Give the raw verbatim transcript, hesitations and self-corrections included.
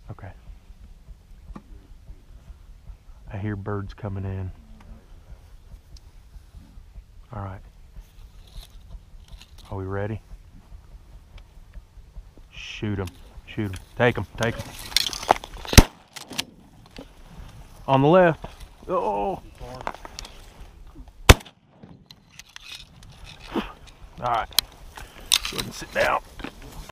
Okay. I hear birds coming in. All right. Are we ready? Shoot them. Shoot them. Take them. Take them. On the left. Oh. All right. Go ahead and sit down.